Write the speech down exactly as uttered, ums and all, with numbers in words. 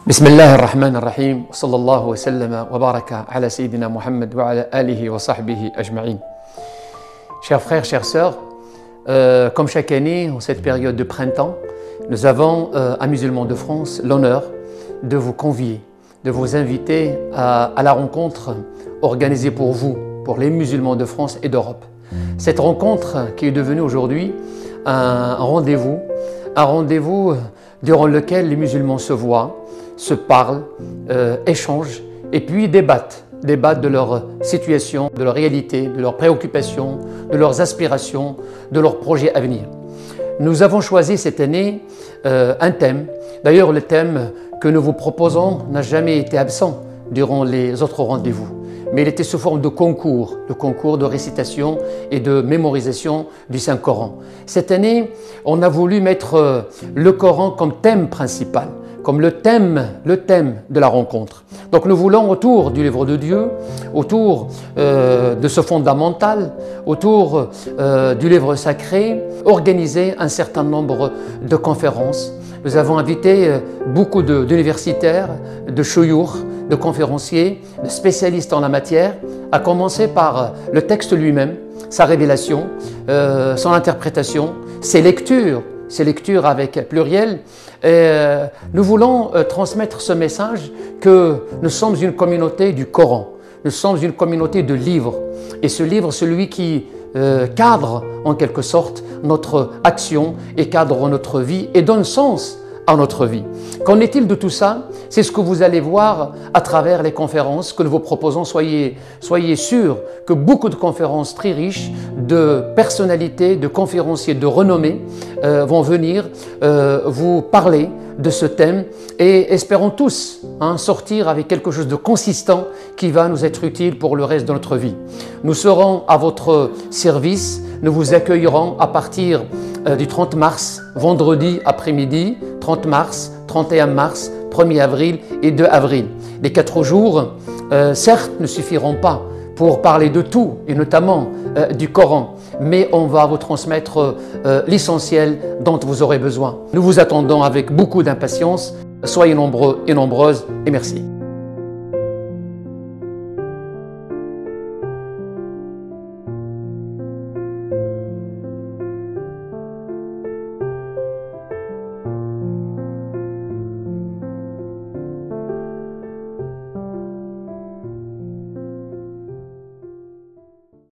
بسم الله الرحمن الرحيم وصلى الله وسلم وبارك على سيدنا محمد وعلى آله وصحبه أجمعين. Chers frères, chères sœurs, euh, comme chaque année, en cette période de printemps, nous avons euh, à Musulmans de France l'honneur de vous convier, de vous inviter à, à la rencontre organisée pour vous, pour les musulmans de France et d'Europe. Cette rencontre qui est devenue aujourd'hui un rendez-vous, un rendez-vous durant lequel les musulmans se voient, se parlent, euh, échangent et puis débattent, débattent de leur situation, de leur réalité, de leurs préoccupations, de leurs aspirations, de leurs projets à venir. Nous avons choisi cette année euh, un thème. D'ailleurs, le thème que nous vous proposons n'a jamais été absent durant les autres rendez-vous, mais il était sous forme de concours, de concours de récitation et de mémorisation du Saint-Coran. Cette année, on a voulu mettre le Coran comme thème principal, comme le thème, le thème de la rencontre. Donc nous voulons, autour du livre de Dieu, autour euh, de ce fondamental, autour euh, du livre sacré, organiser un certain nombre de conférences. Nous avons invité beaucoup d'universitaires, de, de chouyours, de conférenciers, de spécialistes en la matière, à commencer par le texte lui-même, sa révélation, euh, son interprétation, ses lectures, ses lectures avec pluriel. Et euh, nous voulons euh, transmettre ce message que nous sommes une communauté du Coran, nous sommes une communauté de livres. Et ce livre, celui qui euh, cadre en quelque sorte notre action et cadre notre vie et donne sens à notre vie. Qu'en est-il de tout ça? C'est ce que vous allez voir à travers les conférences que nous vous proposons. Soyez, soyez sûrs que beaucoup de conférences très riches, de personnalités, de conférenciers de renommée euh, vont venir euh, vous parler de ce thème et espérons tous hein, sortir avec quelque chose de consistant qui va nous être utile pour le reste de notre vie. Nous serons à votre service, nous vous accueillerons à partir euh, du trente mars, vendredi après-midi, trente mars, trente et un mars, premier avril et deux avril. Les quatre jours, euh, certes, ne suffiront pas pour parler de tout, et notamment euh, du Coran, mais on va vous transmettre euh, l'essentiel dont vous aurez besoin. Nous vous attendons avec beaucoup d'impatience. Soyez nombreux et nombreuses, et merci.